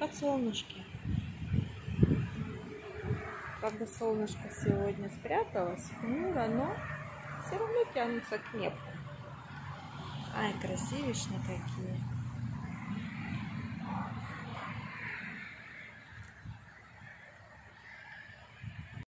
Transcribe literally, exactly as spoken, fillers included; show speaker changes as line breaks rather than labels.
Подсолнушки. Правда, солнышко сегодня спряталось хмуро, но все равно тянутся к небу. Ай, красивишны какие.